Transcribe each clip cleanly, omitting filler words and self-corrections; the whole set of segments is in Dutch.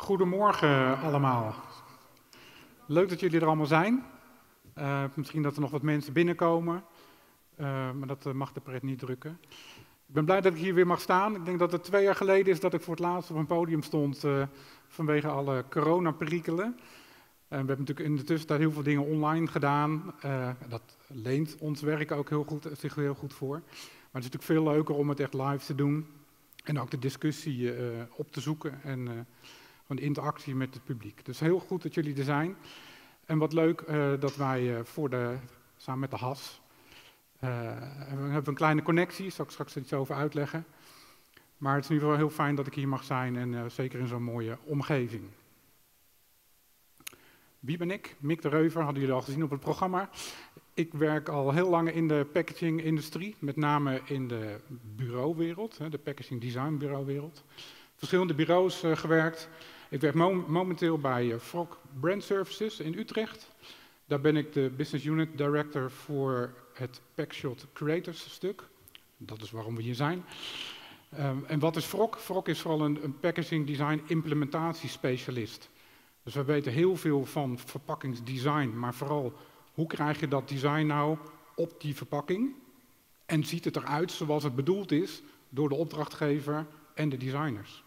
Goedemorgen allemaal. Leuk dat jullie er allemaal zijn. Misschien dat er nog wat mensen binnenkomen, maar dat mag de pret niet drukken. Ik ben blij dat ik hier weer mag staan. Ik denk dat het 2 jaar geleden is dat ik voor het laatst op een podium stond vanwege alle coronaperikelen. We hebben natuurlijk in de tussentijd heel veel dingen online gedaan. Dat leent ons werk ook zich heel goed voor. Maar het is natuurlijk veel leuker om het echt live te doen en ook de discussie op te zoeken en van de interactie met het publiek. Dus heel goed dat jullie er zijn. En wat leuk dat wij samen met de HAS, we hebben een kleine connectie, zal ik straks iets over uitleggen. Maar het is in ieder geval heel fijn dat ik hier mag zijn en zeker in zo'n mooie omgeving. Wie ben ik? Mick de Reuver, hadden jullie al gezien op het programma. Ik werk al heel lang in de packaging-industrie, met name in de bureauwereld, de packaging design bureauwereld. Verschillende bureaus gewerkt. Ik werk momenteel bij Frog Brand Services in Utrecht. Daar ben ik de Business Unit Director voor het Packshot Creators stuk. Dat is waarom we hier zijn. En wat is Frog? Frog is vooral een packaging design implementatiespecialist. Dus we weten heel veel van verpakkingsdesign, maar vooral hoe krijg je dat design nou op die verpakking? En ziet het eruit zoals het bedoeld is door de opdrachtgever en de designers?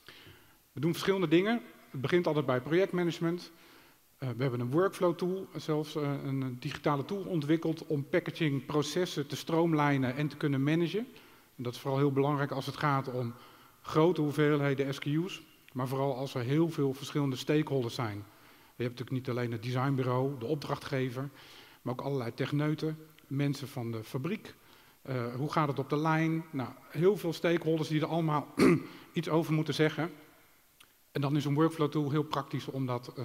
We doen verschillende dingen. Het begint altijd bij projectmanagement. We hebben een workflow tool, zelfs een digitale tool ontwikkeld om packagingprocessen te stroomlijnen en te kunnen managen. En dat is vooral heel belangrijk als het gaat om grote hoeveelheden SKU's, maar vooral als er heel veel verschillende stakeholders zijn. Je hebt natuurlijk niet alleen het designbureau, de opdrachtgever, maar ook allerlei techneuten, mensen van de fabriek. Hoe gaat het op de lijn? Nou, heel veel stakeholders die er allemaal iets over moeten zeggen. En dan is een workflow tool heel praktisch om dat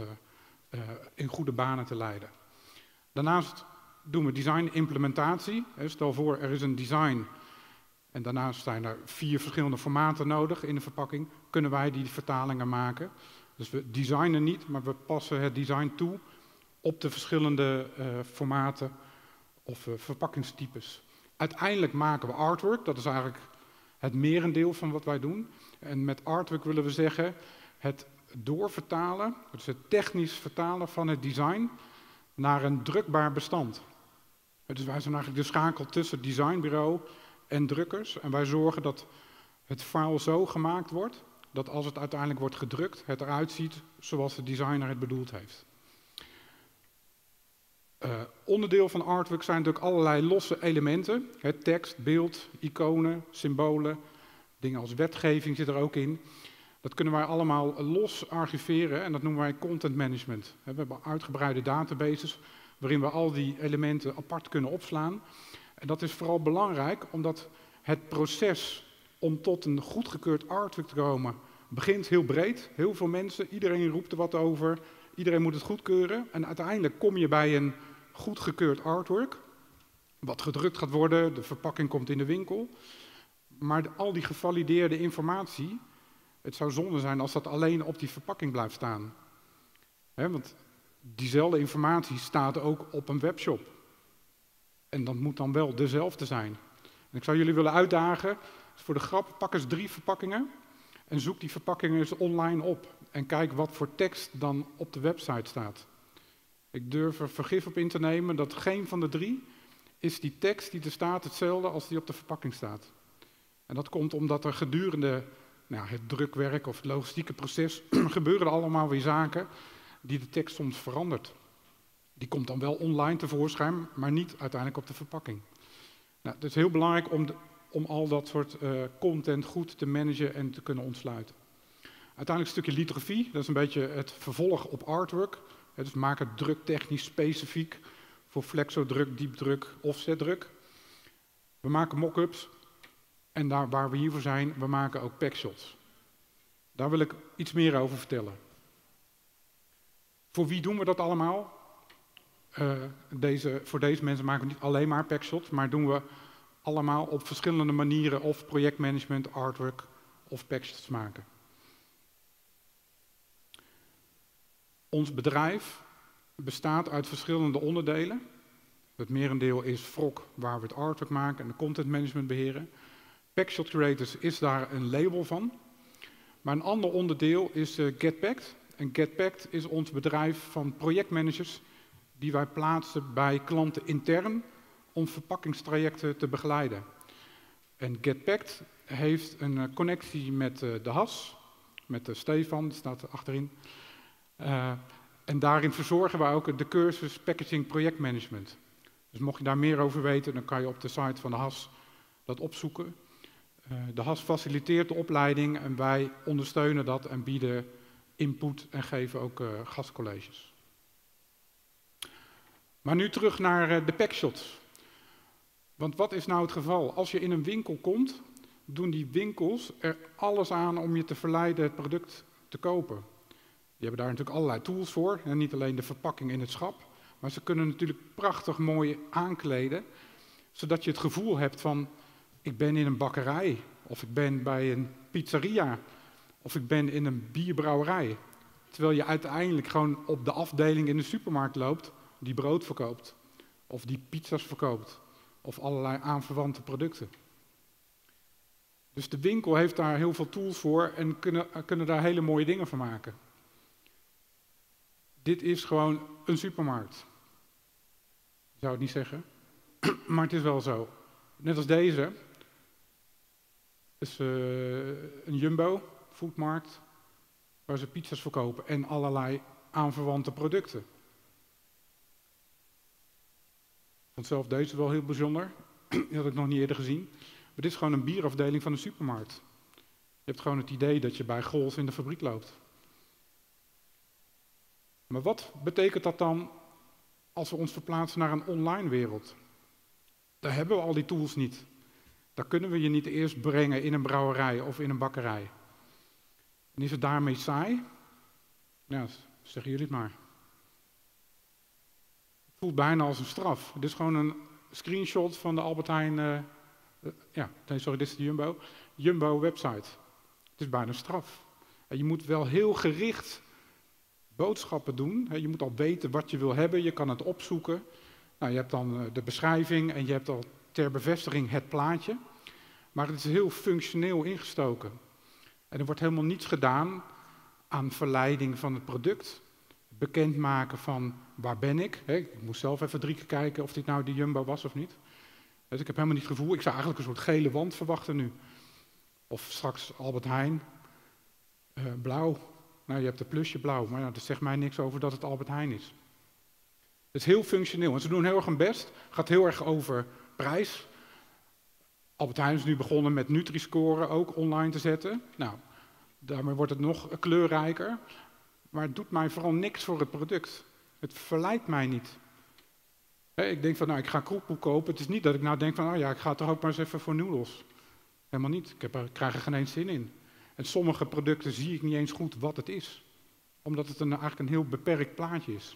in goede banen te leiden. Daarnaast doen we design implementatie. Stel voor, er is een design en daarnaast zijn er 4 verschillende formaten nodig in de verpakking. Kunnen wij die vertalingen maken? Dus we designen niet, maar we passen het design toe op de verschillende formaten of verpakkingstypes. Uiteindelijk maken we artwork, dat is eigenlijk het merendeel van wat wij doen. En met artwork willen we zeggen het doorvertalen, dus het technisch vertalen van het design naar een drukbaar bestand. Dus wij zijn eigenlijk de schakel tussen het designbureau en drukkers. En wij zorgen dat het file zo gemaakt wordt dat als het uiteindelijk wordt gedrukt, het eruit ziet zoals de designer het bedoeld heeft. Onderdeel van artwork zijn natuurlijk allerlei losse elementen. Tekst, beeld, iconen, symbolen, dingen als wetgeving zit er ook in. Dat kunnen wij allemaal los archiveren en dat noemen wij content management. We hebben uitgebreide databases waarin we al die elementen apart kunnen opslaan. En dat is vooral belangrijk omdat het proces om tot een goedgekeurd artwork te komen begint heel breed. Heel veel mensen, iedereen roept er wat over, iedereen moet het goedkeuren. En uiteindelijk kom je bij een goedgekeurd artwork, wat gedrukt gaat worden, de verpakking komt in de winkel. Maar al die gevalideerde informatie, het zou zonde zijn als dat alleen op die verpakking blijft staan. Want diezelfde informatie staat ook op een webshop. En dat moet dan wel dezelfde zijn. En ik zou jullie willen uitdagen, voor de grap, pak eens 3 verpakkingen en zoek die verpakkingen eens online op. En kijk wat voor tekst dan op de website staat. Ik durf er vergif op in te nemen dat geen van de 3 is die tekst die er staat hetzelfde als die op de verpakking staat. En dat komt omdat er gedurende het drukwerk of het logistieke proces gebeuren er allemaal weer zaken die de tekst soms verandert. Die komt dan wel online tevoorschijn, maar niet uiteindelijk op de verpakking. Nou, het is heel belangrijk om al dat soort content goed te managen en te kunnen ontsluiten. Uiteindelijk een stukje lithografie, dat is een beetje het vervolg op artwork. Dus we maken druktechnisch specifiek voor flexodruk, diepdruk, offsetdruk. We maken mock-ups en daar waar we hiervoor zijn, we maken ook packshots. Daar wil ik iets meer over vertellen. Voor wie doen we dat allemaal? Voor deze mensen maken we niet alleen maar packshots, maar doen we allemaal op verschillende manieren of projectmanagement, artwork of packshots maken. Ons bedrijf bestaat uit verschillende onderdelen. Het merendeel is Frog, waar we het artwork maken en de content management beheren. Packshot Creators is daar een label van. Maar een ander onderdeel is GetPacked. En GetPacked is ons bedrijf van projectmanagers die wij plaatsen bij klanten intern om verpakkingstrajecten te begeleiden. En GetPacked heeft een connectie met de HAS, met de Stefan, die staat er achterin. En daarin verzorgen wij ook de cursus Packaging Projectmanagement. Dus mocht je daar meer over weten, dan kan je op de site van de HAS dat opzoeken. De HAS faciliteert de opleiding en wij ondersteunen dat en bieden input en geven ook gastcolleges. Maar nu terug naar de packshots. Want wat is nou het geval? Als je in een winkel komt, doen die winkels er alles aan om je te verleiden het product te kopen. Die hebben daar natuurlijk allerlei tools voor. En niet alleen de verpakking in het schap. Maar ze kunnen natuurlijk prachtig mooi aankleden. Zodat je het gevoel hebt van, ik ben in een bakkerij. Of ik ben bij een pizzeria. Of ik ben in een bierbrouwerij. Terwijl je uiteindelijk gewoon op de afdeling in de supermarkt loopt die brood verkoopt. Of die pizza's verkoopt. Of allerlei aanverwante producten. Dus de winkel heeft daar heel veel tools voor en kunnen daar hele mooie dingen van maken. Dit is gewoon een supermarkt. Ik zou het niet zeggen, maar het is wel zo. Net als deze. is een Jumbo, foodmarkt, waar ze pizza's verkopen en allerlei aanverwante producten. Ik vond zelf deze wel heel bijzonder. Die had ik nog niet eerder gezien. Maar dit is gewoon een bierafdeling van een supermarkt. Je hebt gewoon het idee dat je bij Gols in de fabriek loopt. Maar wat betekent dat dan als we ons verplaatsen naar een online wereld? Daar hebben we al die tools niet. Daar kunnen we je niet eerst brengen in een brouwerij of in een bakkerij. En is het daarmee saai? Ja, zeggen jullie het maar. Het voelt bijna als een straf. Dit is gewoon een screenshot van de Albert Heijn, dit is de Jumbo website. Het is bijna een straf. En je moet wel heel gericht boodschappen doen. Je moet al weten wat je wil hebben, je kan het opzoeken. Nou, je hebt dan de beschrijving en je hebt al ter bevestiging het plaatje. Maar het is heel functioneel ingestoken. En er wordt helemaal niets gedaan aan verleiding van het product. Bekendmaken van waar ben ik. Ik moest zelf even 3 keer kijken of dit nou de Jumbo was of niet. Dus ik heb helemaal niet het gevoel, ik zou eigenlijk een soort gele wand verwachten nu. Of straks Albert Heijn, blauw. Nou, je hebt een plusje blauw, maar dat zegt mij niks over dat het Albert Heijn is. Het is heel functioneel en ze doen heel erg hun best. Het gaat heel erg over prijs. Albert Heijn is nu begonnen met Nutri-Score ook online te zetten. Nou, daarmee wordt het nog kleurrijker. Maar het doet mij vooral niks voor het product. Het verleidt mij niet. Ik denk van, ik ga kroephoek kopen. Het is niet dat ik nou denk van, ik ga toch ook maar eens even voor noedels. Helemaal niet. Ik krijg er geen eens zin in. En sommige producten zie ik niet eens goed wat het is. Omdat het eigenlijk een heel beperkt plaatje is.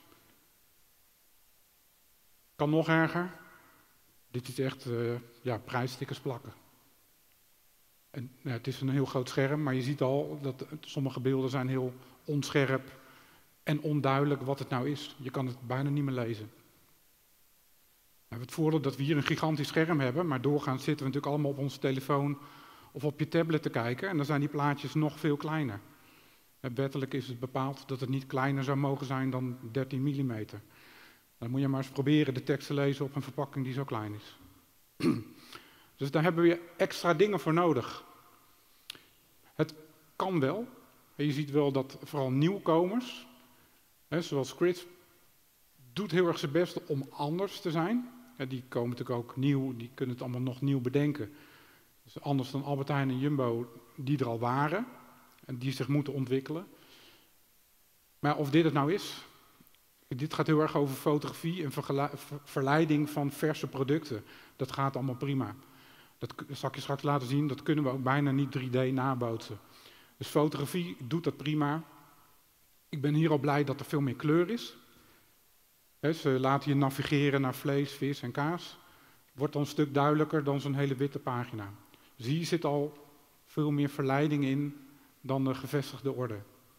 Kan nog erger. Dit is echt prijsstickers plakken. En, het is een heel groot scherm, maar je ziet al dat sommige beelden zijn heel onscherp en onduidelijk wat het nou is. Je kan het bijna niet meer lezen. We hebben het voordeel dat we hier een gigantisch scherm hebben, maar doorgaans zitten we natuurlijk allemaal op onze telefoon of op je tablet te kijken en dan zijn die plaatjes nog veel kleiner. Wettelijk is het bepaald dat het niet kleiner zou mogen zijn dan 13 mm. Dan moet je maar eens proberen de tekst te lezen op een verpakking die zo klein is. Dus daar hebben we extra dingen voor nodig. Het kan wel. En je ziet wel dat vooral nieuwkomers, zoals Scrits, doet heel erg zijn best om anders te zijn. Die komen natuurlijk ook nieuw, die kunnen het allemaal nog nieuw bedenken. Dus anders dan Albert Heijn en Jumbo, die er al waren en die zich moeten ontwikkelen. Maar of dit het nou is, dit gaat heel erg over fotografie en verleiding van verse producten. Dat gaat allemaal prima. Dat zal ik je straks laten zien, dat kunnen we ook bijna niet 3D nabootsen. Dus fotografie doet dat prima. Ik ben hier al blij dat er veel meer kleur is. Ze laten je navigeren naar vlees, vis en kaas. Wordt dan een stuk duidelijker dan zo'n hele witte pagina. Dus hier zit al veel meer verleiding in dan de gevestigde orde.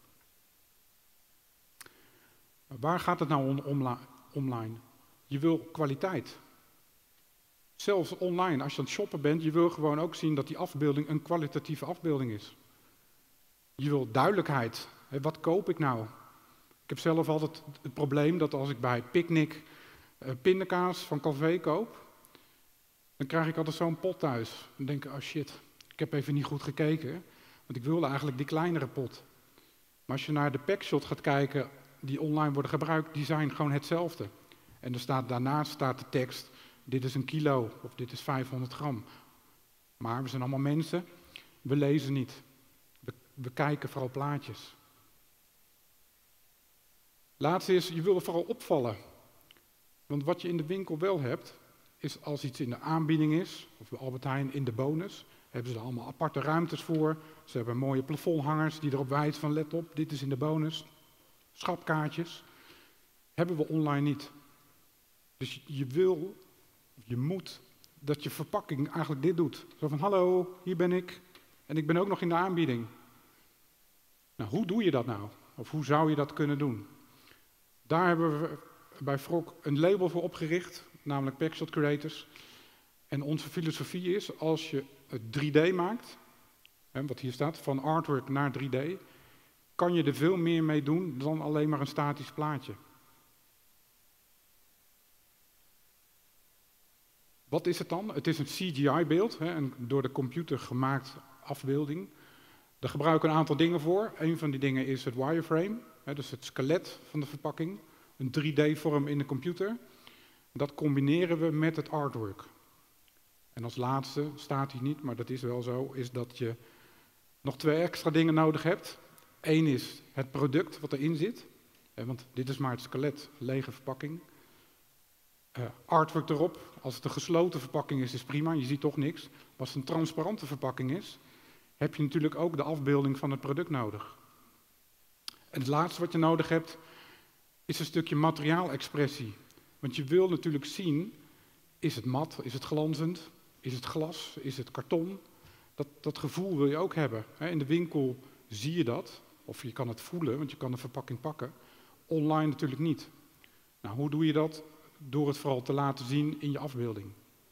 Waar gaat het nou om online? Je wil kwaliteit. Zelfs online, als je aan het shoppen bent, je wil gewoon ook zien dat die afbeelding een kwalitatieve afbeelding is. Je wil duidelijkheid. Wat koop ik nou? Ik heb zelf altijd het probleem dat als ik bij Picnic pindakaas van Calvé koop, dan krijg ik altijd zo'n pot thuis. Dan denk ik, oh shit, ik heb even niet goed gekeken, want ik wilde eigenlijk die kleinere pot. Maar als je naar de packshot gaat kijken die online worden gebruikt, die zijn gewoon hetzelfde. En daarnaast staat de tekst, dit is 1 kilo of dit is 500 gram. Maar we zijn allemaal mensen, we lezen niet. We kijken vooral plaatjes. Laatste is, je wil er vooral opvallen. Want wat je in de winkel wel hebt, is als iets in de aanbieding is, of bij Albert Heijn in de bonus, hebben ze er allemaal aparte ruimtes voor. Ze hebben mooie plafondhangers die erop wijzen van let op, dit is in de bonus. Schapkaartjes. Hebben we online niet. Dus je moet dat je verpakking eigenlijk dit doet. Zo van hallo, hier ben ik en ik ben ook nog in de aanbieding. Nou, hoe doe je dat nou? Of hoe zou je dat kunnen doen? Daar hebben we bij Frog een label voor opgericht, namelijk Packshot Creators. En onze filosofie is, als je het 3D maakt, wat hier staat, van artwork naar 3D, kan je er veel meer mee doen dan alleen maar een statisch plaatje. Wat is het dan? Het is een CGI-beeld, een door de computer gemaakt afbeelding. Daar gebruiken we een aantal dingen voor. Een van die dingen is het wireframe, dus het skelet van de verpakking. Een 3D-vorm in de computer. Dat combineren we met het artwork. En als laatste, staat hier niet, maar dat is wel zo, is dat je nog 2 extra dingen nodig hebt. Eén is het product wat erin zit. Want dit is maar het skelet, lege verpakking. Artwork erop. Als het een gesloten verpakking is, is prima, je ziet toch niks. Maar als het een transparante verpakking is, heb je natuurlijk ook de afbeelding van het product nodig. En het laatste wat je nodig hebt, is een stukje materiaalexpressie. Want je wil natuurlijk zien, is het mat, is het glanzend, is het glas, is het karton? Dat gevoel wil je ook hebben. In de winkel zie je dat, of je kan het voelen, want je kan de verpakking pakken. Online natuurlijk niet. Nou, hoe doe je dat? Door het vooral te laten zien in je afbeelding.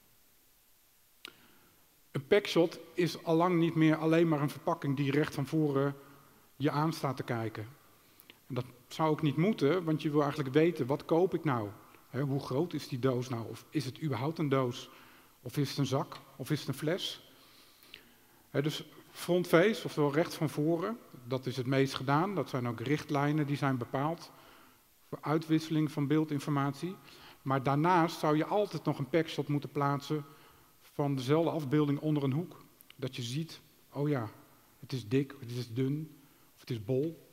Een packshot is allang niet meer alleen maar een verpakking die recht van voren je aan staat te kijken. En dat zou ook niet moeten, want je wil eigenlijk weten, wat koop ik nou? Hoe groot is die doos nou? Of is het überhaupt een doos? Of is het een zak? Of is het een fles? Dus frontface, oftewel recht van voren, dat is het meest gedaan. Dat zijn ook richtlijnen die zijn bepaald voor uitwisseling van beeldinformatie. Maar daarnaast zou je altijd nog een packshot moeten plaatsen van dezelfde afbeelding onder een hoek. Dat je ziet, oh ja, het is dik, het is dun, of het is bol.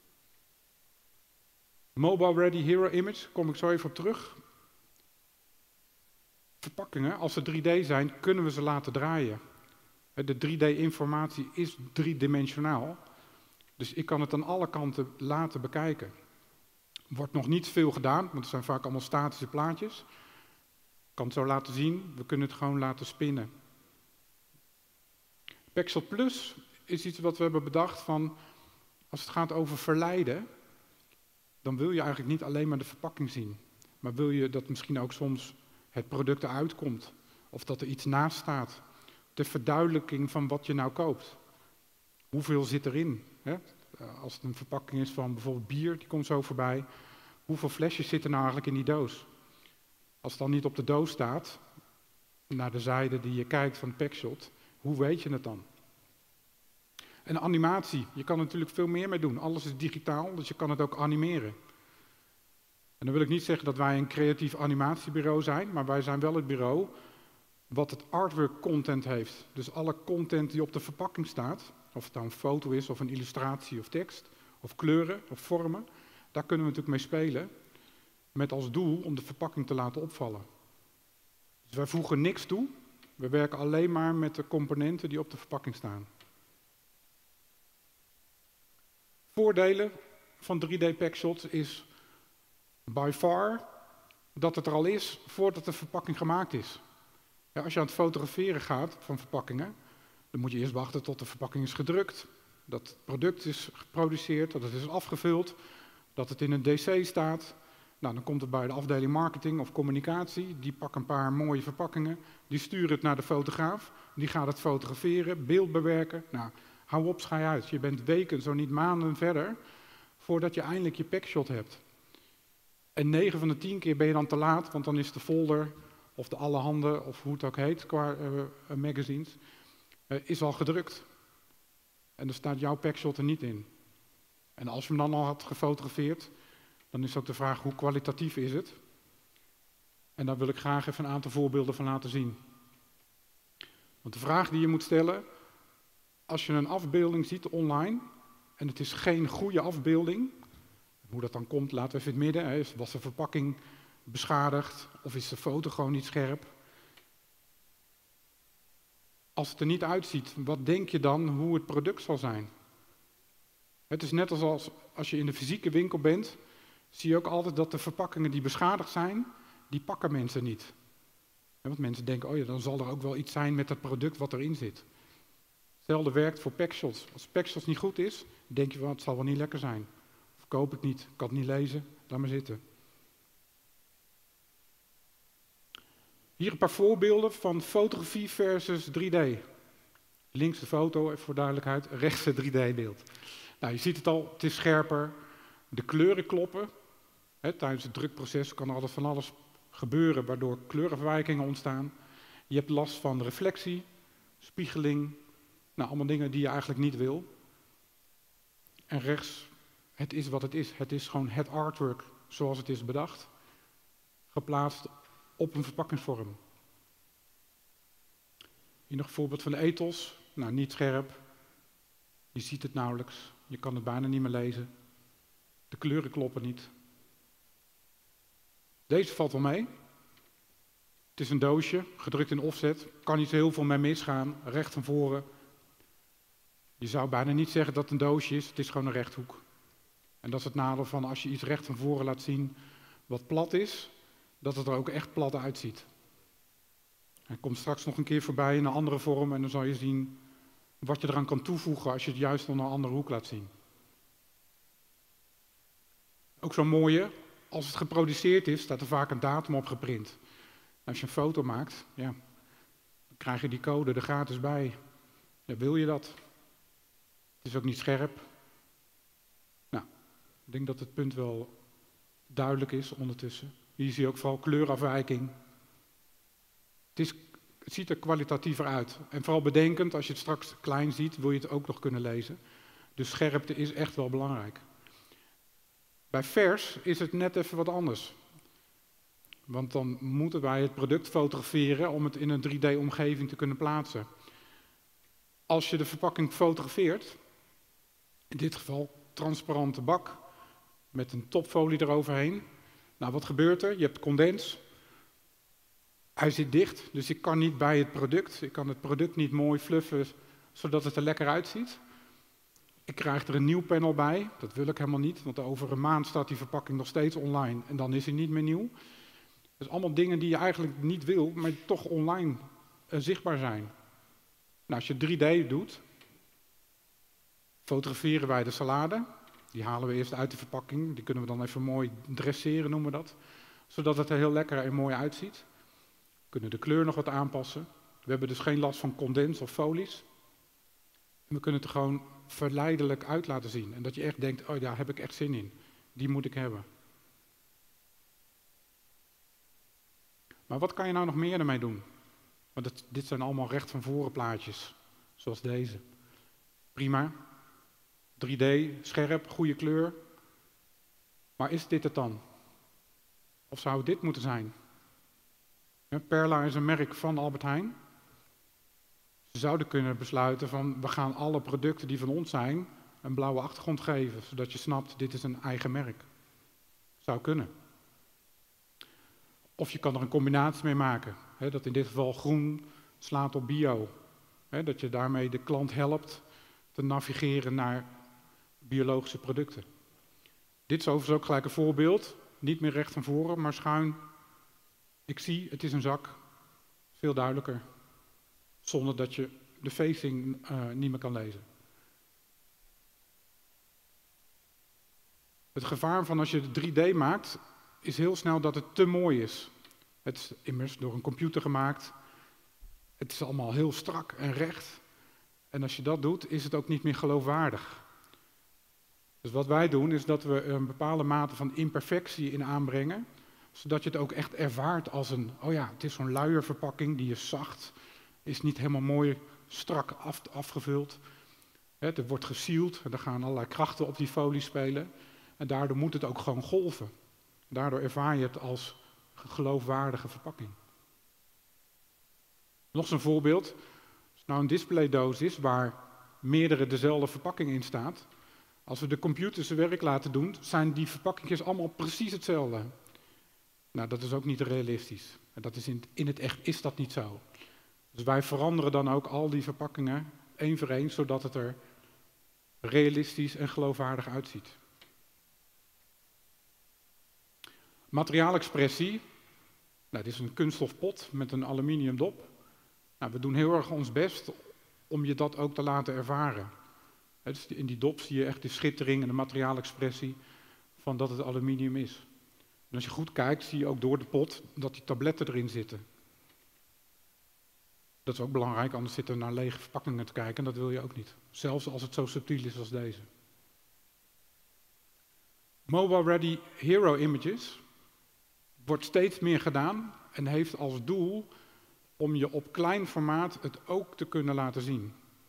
Mobile Ready Hero Image, kom ik zo even op terug. Verpakkingen, als ze 3D zijn, kunnen we ze laten draaien. De 3D-informatie is driedimensionaal. Dus ik kan het aan alle kanten laten bekijken. Er wordt nog niet veel gedaan, want het zijn vaak allemaal statische plaatjes. Ik kan het zo laten zien, we kunnen het gewoon laten spinnen. Packshot Plus is iets wat we hebben bedacht van, als het gaat over verleiden, dan wil je eigenlijk niet alleen maar de verpakking zien. Maar wil je dat misschien ook soms het product eruit komt. Of dat er iets naast staat. De verduidelijking van wat je nou koopt. Hoeveel zit erin? Als het een verpakking is van bijvoorbeeld bier, die komt zo voorbij. Hoeveel flesjes zitten nou eigenlijk in die doos? Als het dan niet op de doos staat, naar de zijde die je kijkt van de packshot, hoe weet je het dan? En animatie, je kan er natuurlijk veel meer mee doen. Alles is digitaal, dus je kan het ook animeren. En dan wil ik niet zeggen dat wij een creatief animatiebureau zijn, maar wij zijn wel het bureau wat het artwork content heeft. Dus alle content die op de verpakking staat, of het nou een foto is, of een illustratie, of tekst, of kleuren, of vormen, daar kunnen we natuurlijk mee spelen, met als doel om de verpakking te laten opvallen. Dus wij voegen niks toe, we werken alleen maar met de componenten die op de verpakking staan. Voordelen van 3D packshots is by far dat het er al is voordat de verpakking gemaakt is. Ja, als je aan het fotograferen gaat van verpakkingen, dan moet je eerst wachten tot de verpakking is gedrukt, dat het product is geproduceerd, dat het is afgevuld, dat het in een DC staat. Nou, dan komt het bij de afdeling marketing of communicatie, die pakken een paar mooie verpakkingen, die sturen het naar de fotograaf, die gaat het fotograferen, beeld bewerken. Nou, Hou op, schei uit. Je bent weken, zo niet maanden verder, voordat je eindelijk je packshot hebt. En 9 van de 10 keer ben je dan te laat, want dan is de folder, of de allerhande, of hoe het ook heet, qua magazines, is al gedrukt. En er staat jouw packshot er niet in. En als je hem dan al had gefotografeerd, dan is ook de vraag, hoe kwalitatief is het? En daar wil ik graag even een aantal voorbeelden van laten zien. Want de vraag die je moet stellen, als je een afbeelding ziet online, en het is geen goede afbeelding, hoe dat dan komt, laten we even in het midden. Hè. Was de verpakking beschadigd of is de foto gewoon niet scherp? Als het er niet uitziet, wat denk je dan hoe het product zal zijn? Het is net als je in de fysieke winkel bent, zie je ook altijd dat de verpakkingen die beschadigd zijn, die pakken mensen niet. Want mensen denken, oh ja, dan zal er ook wel iets zijn met het product wat erin zit. Hetzelfde werkt voor packshots. Als packshots niet goed is, denk je, het zal wel niet lekker zijn. Of koop ik niet, ik kan het niet lezen, laat maar zitten. Hier een paar voorbeelden van fotografie versus 3D. Links de foto, even voor duidelijkheid, rechts het 3D-beeld. Nou, je ziet het al, het is scherper. De kleuren kloppen. Tijdens het drukproces kan er altijd van alles gebeuren, waardoor kleurenverwijkingen ontstaan. Je hebt last van reflectie, spiegeling, nou, allemaal dingen die je eigenlijk niet wil. En rechts, het is wat het is. Het is gewoon het artwork zoals het is bedacht, geplaatst op een verpakkingsvorm. Hier nog een voorbeeld van de ethos. Nou, niet scherp. Je ziet het nauwelijks. Je kan het bijna niet meer lezen. De kleuren kloppen niet. Deze valt wel mee. Het is een doosje, gedrukt in offset. Kan niet zo heel veel mee misgaan. Recht van voren. Je zou bijna niet zeggen dat het een doosje is. Het is gewoon een rechthoek. En dat is het nadeel van als je iets recht van voren laat zien wat plat is, dat het er ook echt plat uitziet. Hij komt straks nog een keer voorbij in een andere vorm en dan zal je zien wat je eraan kan toevoegen als je het juist onder een andere hoek laat zien. Ook zo'n mooie, als het geproduceerd is, staat er vaak een datum op geprint. Als je een foto maakt, ja, dan krijg je die code er gratis bij. Ja, wil je dat? Het is ook niet scherp. Nou, ik denk dat het punt wel duidelijk is ondertussen. Hier zie je ook vooral kleurafwijking. Het ziet er kwalitatiever uit. En vooral bedenkend, als je het straks klein ziet, wil je het ook nog kunnen lezen. Dus scherpte is echt wel belangrijk. Bij vers is het net even wat anders. Want dan moeten wij het product fotograferen om het in een 3D-omgeving te kunnen plaatsen. Als je de verpakking fotografeert, in dit geval transparante bak met een topfolie eroverheen. Nou, wat gebeurt er? Je hebt condens. Hij zit dicht, dus ik kan niet bij het product. Ik kan het product niet mooi fluffen, zodat het er lekker uitziet. Ik krijg er een nieuw panel bij. Dat wil ik helemaal niet, want over een maand staat die verpakking nog steeds online en dan is hij niet meer nieuw. Dus allemaal dingen die je eigenlijk niet wil, maar toch online zichtbaar zijn. Nou, als je 3D doet, fotograferen wij de salade. Die halen we eerst uit de verpakking. Die kunnen we dan even mooi dresseren, noemen we dat. Zodat het er heel lekker en mooi uitziet. We kunnen de kleur nog wat aanpassen. We hebben dus geen last van condens of folies. En we kunnen het er gewoon verleidelijk uit laten zien. En dat je echt denkt, oh daar heb ik echt zin in. Die moet ik hebben. Maar wat kan je nou nog meer ermee doen? Want dit zijn allemaal recht van voren plaatjes. Zoals deze. Prima. 3D, scherp, goede kleur. Maar is dit het dan? Of zou het dit moeten zijn? Perla is een merk van Albert Heijn. Ze zouden kunnen besluiten van we gaan alle producten die van ons zijn een blauwe achtergrond geven, zodat je snapt dit is een eigen merk. Zou kunnen. Of je kan er een combinatie mee maken. Dat in dit geval groen slaat op bio. Dat je daarmee de klant helpt te navigeren naar biologische producten. Dit is overigens ook gelijk een voorbeeld. Niet meer recht van voren, maar schuin. Ik zie, het is een zak. Veel duidelijker. Zonder dat je de facing niet meer kan lezen. Het gevaar van als je het 3D maakt, is heel snel dat het te mooi is. Het is immers door een computer gemaakt. Het is allemaal heel strak en recht. En als je dat doet, is het ook niet meer geloofwaardig. Dus wat wij doen, is dat we een bepaalde mate van imperfectie in aanbrengen, zodat je het ook echt ervaart als een, oh ja, het is zo'n luierverpakking, die is zacht, is niet helemaal mooi strak afgevuld. Het wordt gesield, en er gaan allerlei krachten op die folie spelen. En daardoor moet het ook gewoon golven. Daardoor ervaar je het als geloofwaardige verpakking. Nog zo'n voorbeeld. Als het nou een displaydoos is waar meerdere dezelfde verpakking in staat. Als we de computer zijn werk laten doen, zijn die verpakkingjes allemaal precies hetzelfde. Nou, dat is ook niet realistisch. En dat is in het echt is dat niet zo. Dus wij veranderen dan ook al die verpakkingen één voor één, zodat het er realistisch en geloofwaardig uitziet. Materiaalexpressie. Nou, dit is een kunststof pot met een aluminium dop. Nou, we doen heel erg ons best om je dat ook te laten ervaren. Dus in die dop zie je echt de schittering en de materiaalexpressie van dat het aluminium is. En als je goed kijkt, zie je ook door de pot dat die tabletten erin zitten. Dat is ook belangrijk, anders zitten we naar lege verpakkingen te kijken en dat wil je ook niet. Zelfs als het zo subtiel is als deze. Mobile Ready Hero Images wordt steeds meer gedaan en heeft als doel om je op klein formaat het ook te kunnen laten zien.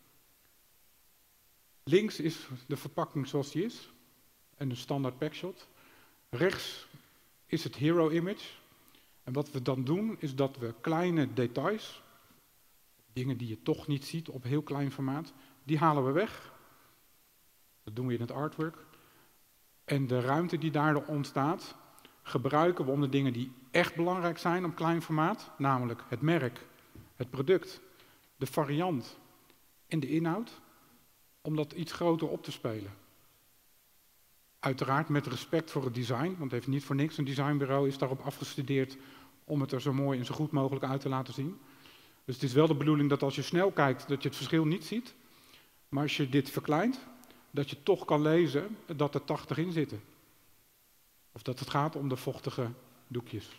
Links is de verpakking zoals die is en een standaard packshot. Rechts is het hero image. En wat we dan doen is dat we kleine details, dingen die je toch niet ziet op heel klein formaat, die halen we weg. Dat doen we in het artwork. En de ruimte die daardoor ontstaat, gebruiken we om de dingen die echt belangrijk zijn op klein formaat, namelijk het merk, het product, de variant en de inhoud, om dat iets groter op te spelen. Uiteraard met respect voor het design, want het heeft niet voor niks. Een designbureau is daarop afgestudeerd om het er zo mooi en zo goed mogelijk uit te laten zien. Dus het is wel de bedoeling dat als je snel kijkt, dat je het verschil niet ziet. Maar als je dit verkleint, dat je toch kan lezen dat er 80 in zitten. Of dat het gaat om de vochtige doekjes.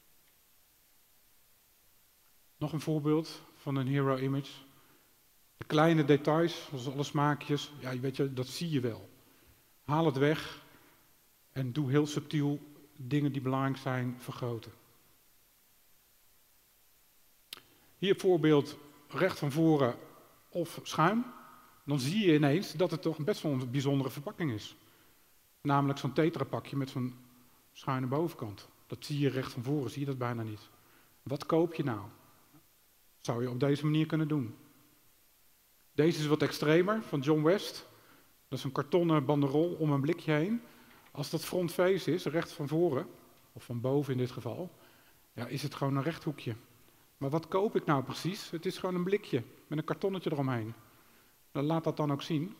Nog een voorbeeld van een hero image. De kleine details, zoals alle smaakjes, ja, weet je, dat zie je wel. Haal het weg en doe heel subtiel dingen die belangrijk zijn vergroten. Hier voorbeeld recht van voren of schuin. Dan zie je ineens dat het toch best wel een bijzondere verpakking is. Namelijk zo'n tetrapakje met zo'n schuine bovenkant. Dat zie je recht van voren, zie je dat bijna niet. Wat koop je nou? Zou je op deze manier kunnen doen. Deze is wat extremer, van John West. Dat is een kartonnen banderol om een blikje heen. Als dat frontface is, recht van voren, of van boven in dit geval, ja, is het gewoon een rechthoekje. Maar wat koop ik nou precies? Het is gewoon een blikje met een kartonnetje eromheen. Dan laat dat dan ook zien.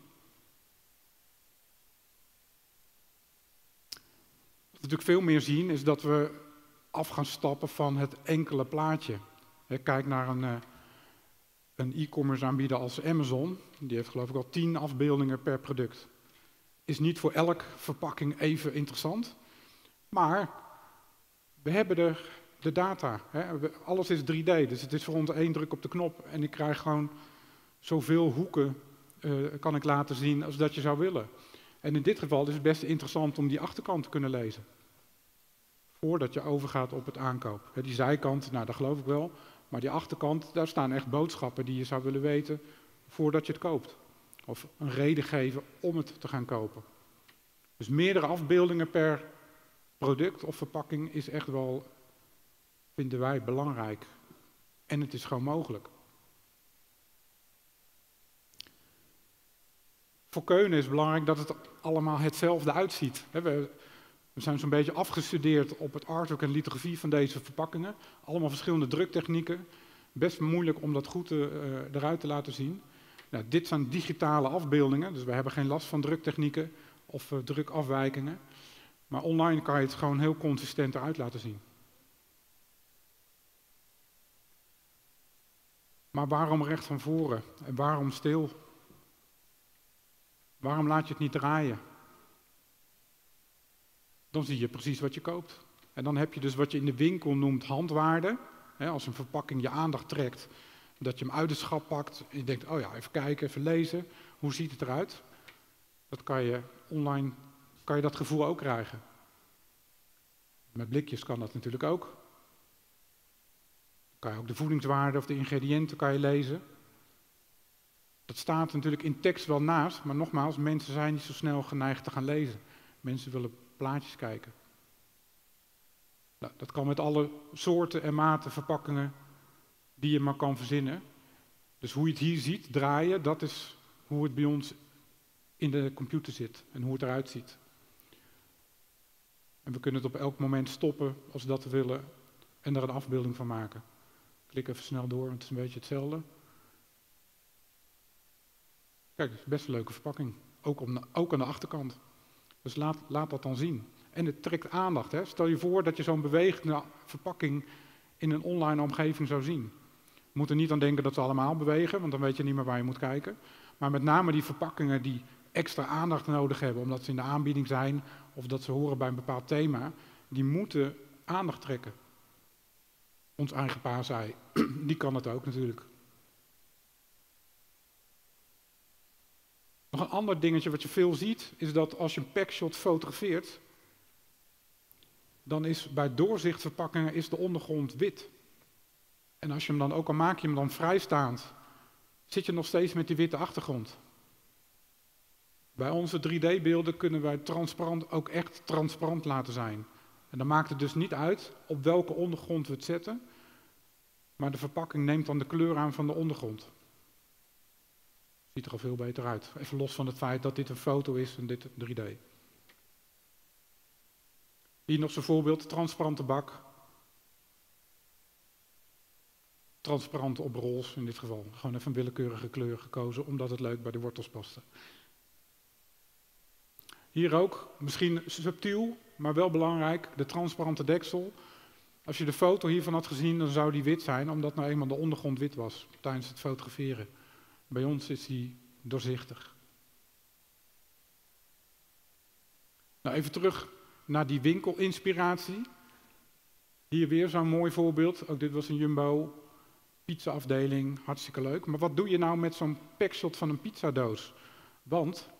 Wat we natuurlijk veel meer zien is dat we af gaan stappen van het enkele plaatje. Kijk naar een e-commerce aanbieder als Amazon. Die heeft geloof ik al 10 afbeeldingen per product. Is niet voor elke verpakking even interessant. Maar we hebben de data. Alles is 3D, dus het is voor ons 1 druk op de knop. En ik krijg gewoon zoveel hoeken kan ik laten zien als dat je zou willen. En in dit geval is het best interessant om die achterkant te kunnen lezen. Voordat je overgaat op het aankoop. Die zijkant, nou dat geloof ik wel. Maar die achterkant, daar staan echt boodschappen die je zou willen weten voordat je het koopt. Of een reden geven om het te gaan kopen. Dus meerdere afbeeldingen per product of verpakking is echt wel, vinden wij, belangrijk. En het is gewoon mogelijk. Voor Keunen is het belangrijk dat het allemaal hetzelfde uitziet. We zijn zo'n beetje afgestudeerd op het artwork en lithografie van deze verpakkingen. Allemaal verschillende druktechnieken. Best moeilijk om dat goed eruit te laten zien. Nou, dit zijn digitale afbeeldingen, dus we hebben geen last van druktechnieken of drukafwijkingen. Maar online kan je het gewoon heel consistent eruit laten zien. Maar waarom recht van voren? En waarom stil? Waarom laat je het niet draaien? Dan zie je precies wat je koopt. En dan heb je dus wat je in de winkel noemt handwaarde. Als een verpakking je aandacht trekt, Dat je hem uit de schap pakt en je denkt, oh ja, even kijken, even lezen. Hoe ziet het eruit? Dat kan je online, kan je dat gevoel ook krijgen. Met blikjes kan dat natuurlijk ook. Dan kan je ook de voedingswaarde of de ingrediënten kan je lezen. Dat staat natuurlijk in tekst wel naast, maar nogmaals, mensen zijn niet zo snel geneigd te gaan lezen. Mensen willen plaatjes kijken. Nou, dat kan met alle soorten en maten verpakkingen die je maar kan verzinnen. Dus hoe je het hier ziet, draaien, dat is hoe het bij ons in de computer zit en hoe het eruit ziet. En we kunnen het op elk moment stoppen als we dat willen en er een afbeelding van maken. Klik even snel door, want het is een beetje hetzelfde. Kijk, het is best een leuke verpakking. Ook aan de achterkant. Dus laat dat dan zien. En het trekt aandacht. Hè? Stel je voor dat je zo'n bewegende verpakking in een online omgeving zou zien. Je moet er niet aan denken dat ze allemaal bewegen, want dan weet je niet meer waar je moet kijken. Maar met name die verpakkingen die extra aandacht nodig hebben, omdat ze in de aanbieding zijn of dat ze horen bij een bepaald thema, die moeten aandacht trekken. Ons eigen paasei, die kan het ook natuurlijk. Nog een ander dingetje wat je veel ziet, is dat als je een packshot fotografeert, dan is bij doorzichtverpakkingen is de ondergrond wit. En als je hem dan ook al maak je hem dan vrijstaand, zit je nog steeds met die witte achtergrond. Bij onze 3D-beelden kunnen wij transparant ook echt transparant laten zijn. En dan maakt het dus niet uit op welke ondergrond we het zetten, maar de verpakking neemt dan de kleur aan van de ondergrond. Ziet er al veel beter uit. Even los van het feit dat dit een foto is en dit 3D. Hier nog zo'n voorbeeld, transparante bak. Transparant op roze in dit geval. Gewoon even een willekeurige kleur gekozen, omdat het leuk bij de wortels paste. Hier ook, misschien subtiel, maar wel belangrijk, de transparante deksel. Als je de foto hiervan had gezien, dan zou die wit zijn, omdat nou eenmaal de ondergrond wit was tijdens het fotograferen. Bij ons is die doorzichtig. Nou, even terug naar die winkelinspiratie. Hier weer zo'n mooi voorbeeld. Ook dit was een Jumbo pizza-afdeling, hartstikke leuk. Maar wat doe je nou met zo'n packshot van een pizzadoos? Want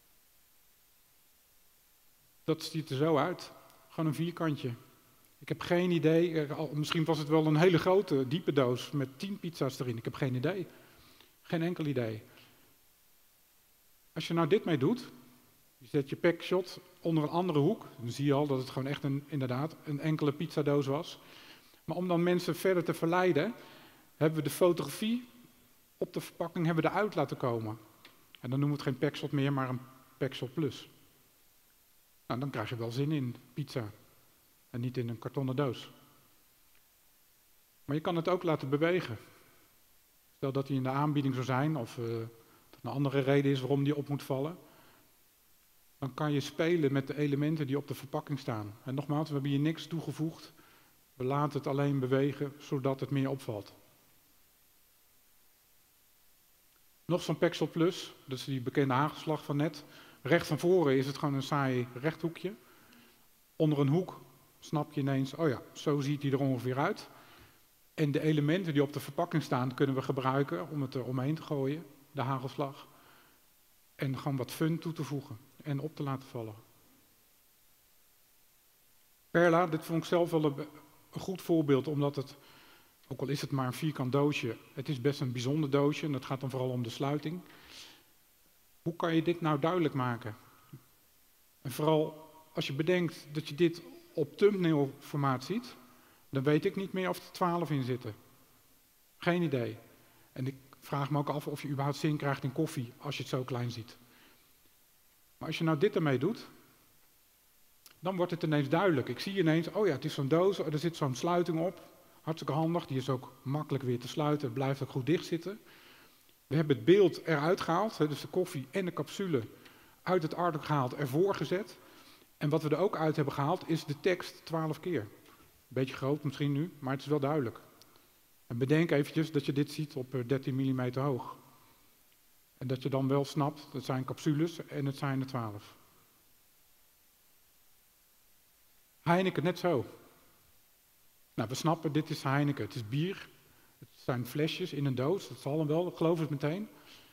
dat ziet er zo uit. Gewoon een vierkantje. Ik heb geen idee, misschien was het wel een hele grote, diepe doos met 10 pizza's erin. Ik heb geen idee. Geen enkel idee. Als je nou dit mee doet, je zet je packshot onder een andere hoek, dan zie je al dat het gewoon echt inderdaad een enkele pizzadoos was. Maar om dan mensen verder te verleiden, hebben we de fotografie op de verpakking eruit laten komen. En dan noemen we het geen packshot meer, maar een packshot plus. Nou, dan krijg je wel zin in pizza. En niet in een kartonnen doos. Maar je kan het ook laten bewegen. Stel dat hij in de aanbieding zou zijn, of dat een andere reden is waarom die op moet vallen. Dan kan je spelen met de elementen die op de verpakking staan. En nogmaals, we hebben hier niks toegevoegd. We laten het alleen bewegen, zodat het meer opvalt. Nog zo'n packshot plus, dat is die bekende hagelslag van net. Recht van voren is het gewoon een saai rechthoekje. Onder een hoek snap je ineens, oh ja, zo ziet hij er ongeveer uit. En de elementen die op de verpakking staan, kunnen we gebruiken om het er omheen te gooien, de hagelslag. En gewoon wat fun toe te voegen en op te laten vallen. Perla, dit vond ik zelf wel een goed voorbeeld, omdat het, ook al is het maar een vierkant doosje, het is best een bijzonder doosje en dat gaat dan vooral om de sluiting. Hoe kan je dit nou duidelijk maken? En vooral als je bedenkt dat je dit op thumbnail formaat ziet, dan weet ik niet meer of er 12 in zitten. Geen idee. En ik vraag me ook af of je überhaupt zin krijgt in koffie als je het zo klein ziet. Maar als je nou dit ermee doet, dan wordt het ineens duidelijk. Ik zie ineens, oh ja, het is zo'n doos, er zit zo'n sluiting op. Hartstikke handig, die is ook makkelijk weer te sluiten, het blijft ook goed dicht zitten. We hebben het beeld eruit gehaald, dus de koffie en de capsule uit het artwork gehaald, ervoor gezet. En wat we er ook uit hebben gehaald is de tekst 12 keer. Beetje groot misschien nu, maar het is wel duidelijk. En bedenk eventjes dat je dit ziet op 13 mm hoog. En dat je dan wel snapt, het zijn capsules en het zijn er 12. Heineken net zo. Nou, we snappen, dit is Heineken. Het is bier. Het Het zijn flesjes in een doos, dat zal hem wel, ik geloof het meteen.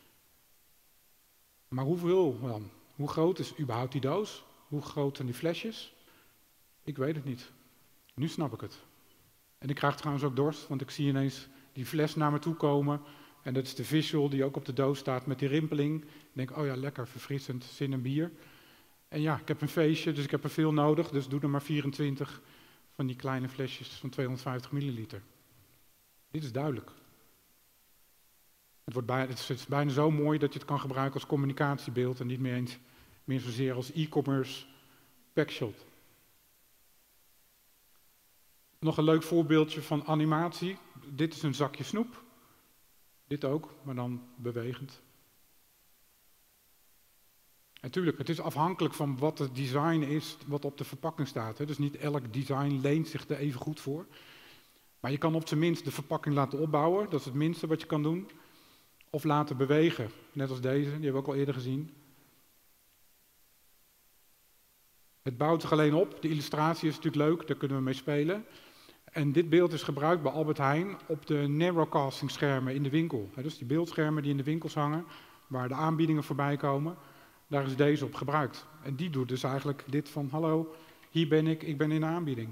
Maar hoeveel dan? Hoe groot is überhaupt die doos? Hoe groot zijn die flesjes? Ik weet het niet. Nu snap ik het. En ik krijg trouwens ook dorst, want ik zie ineens die fles naar me toe komen. En dat is de visual die ook op de doos staat met die rimpeling. Ik denk, oh ja, lekker, verfrissend, zin in bier. En ja, ik heb een feestje, dus ik heb er veel nodig. Dus doe er maar 24 van die kleine flesjes van 250 milliliter. Dit is duidelijk. Het is bijna zo mooi dat je het kan gebruiken als communicatiebeeld en niet meer zozeer als e-commerce packshot. Nog een leuk voorbeeldje van animatie. Dit is een zakje snoep. Dit ook, maar dan bewegend. En natuurlijk, het is afhankelijk van wat het design is wat op de verpakking staat. Dus niet elk design leent zich er even goed voor. Maar je kan op zijn minst de verpakking laten opbouwen. Dat is het minste wat je kan doen. Of laten bewegen, net als deze, die hebben we ook al eerder gezien. Het bouwt zich alleen op. De illustratie is natuurlijk leuk, daar kunnen we mee spelen. En dit beeld is gebruikt bij Albert Heijn op de narrowcasting schermen in de winkel. Dus die beeldschermen die in de winkels hangen, waar de aanbiedingen voorbij komen, daar is deze op gebruikt. En die doet dus eigenlijk dit van, hallo, hier ben ik ben in de aanbieding.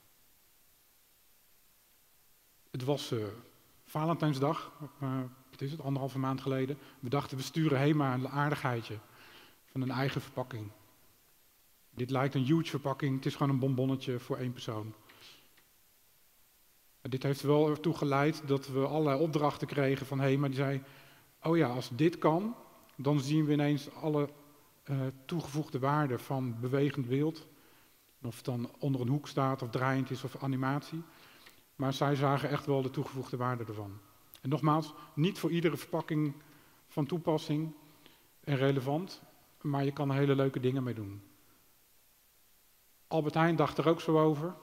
Het was Valentijnsdag, wat is het, 1,5 maand geleden. We dachten, we sturen HEMA een aardigheidje van een eigen verpakking. Dit lijkt een huge verpakking, het is gewoon een bonbonnetje voor 1 persoon. En dit heeft er wel ertoe geleid dat we allerlei opdrachten kregen van HEMA. Die zei, oh ja, als dit kan, dan zien we ineens alle toegevoegde waarde van bewegend beeld. Of het dan onder een hoek staat, of draaiend is, of animatie. Maar zij zagen echt wel de toegevoegde waarde ervan. En nogmaals, niet voor iedere verpakking van toepassing en relevant, maar je kan er hele leuke dingen mee doen. Albert Heijn dacht er ook zo over.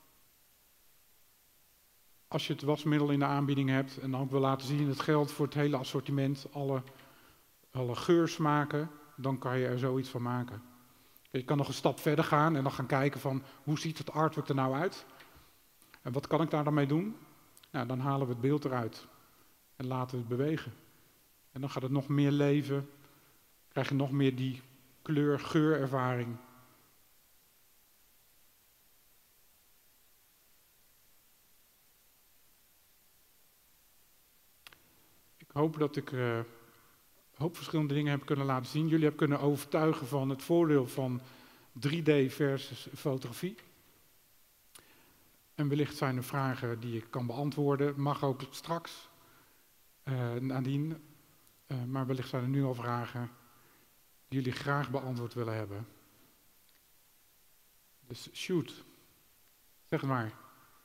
Als je het wasmiddel in de aanbieding hebt en dan ook wil laten zien, het geldt voor het hele assortiment, alle geursmaken, dan kan je er zoiets van maken. Je kan nog een stap verder gaan en dan gaan kijken van, hoe ziet het artwork er nou uit? En wat kan ik daar dan mee doen? Nou, dan halen we het beeld eruit en laten we het bewegen. En dan gaat het nog meer leven, krijg je nog meer die kleur-geurervaring. Ik hoop dat ik een hoop verschillende dingen heb kunnen laten zien. Jullie hebben kunnen overtuigen van het voordeel van 3D versus fotografie. En wellicht zijn er vragen die ik kan beantwoorden. Mag ook straks, nadien. Maar wellicht zijn er nu al vragen die jullie graag beantwoord willen hebben. Dus shoot. Zeg het maar.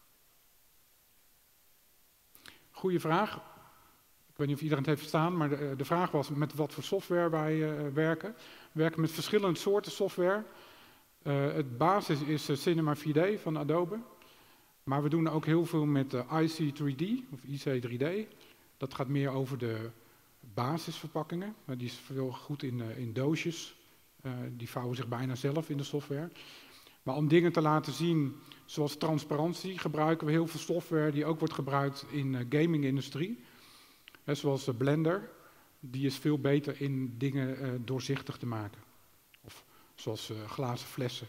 Goeie vraag. Ik weet niet of iedereen het heeft verstaan, maar de vraag was met wat voor software wij werken. We werken met verschillende soorten software. Het basis is Cinema 4D van Adobe. Maar we doen ook heel veel met IC3D of IC3D. Dat gaat meer over de basisverpakkingen. Die is veel goed in doosjes. Die vouwen zich bijna zelf in de software. Maar om dingen te laten zien, zoals transparantie, gebruiken we heel veel software die ook wordt gebruikt in de gaming-industrie. Zoals Blender, die is veel beter in dingen doorzichtig te maken. Of zoals glazen flessen.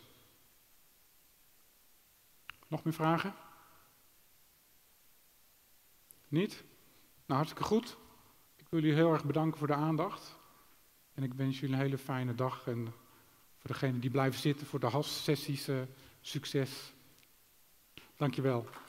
Nog meer vragen? Niet? Nou, hartstikke goed. Ik wil jullie heel erg bedanken voor de aandacht. En ik wens jullie een hele fijne dag. En voor degenen die blijven zitten voor de HAS-sessies, succes. Dankjewel.